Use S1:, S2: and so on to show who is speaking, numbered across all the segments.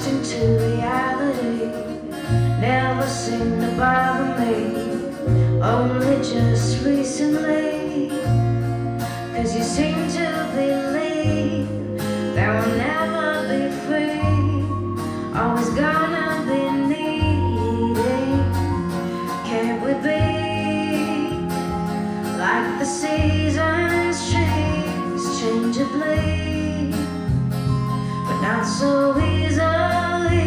S1: crashed into reality. Never seemed to bother me, only just recently. Cause you seem to believe that we'll never be free, always gonna be needing. Can't we be like the seasons, trees changeably, but not so easily?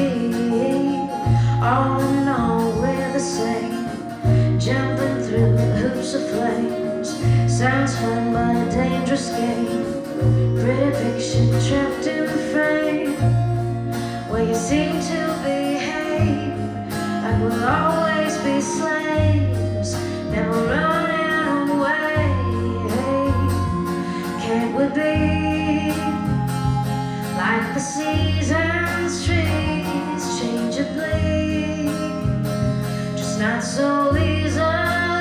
S1: All in all, we're the same, jumping through hoops of flames. Sounds fun, but a dangerous game. Pretty picture trapped in a frame, where you seem to behave like we'll always be slaves, never running away. Can't we be like the seasons, trees changeably, just not so easily?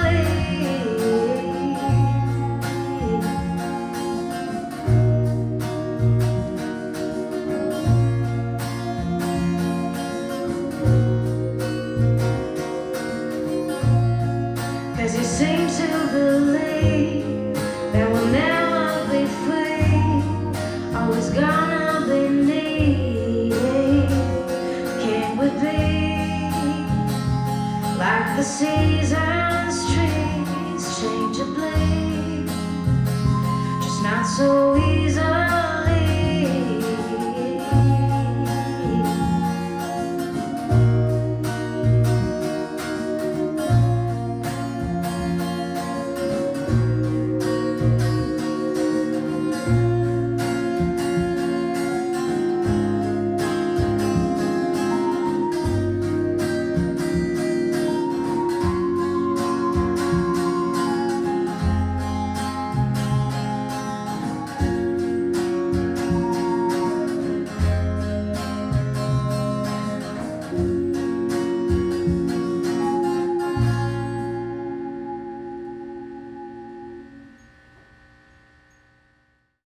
S1: Cause you seem to believe that we'll never be free, always gonna be needing. Can't we be like the sea?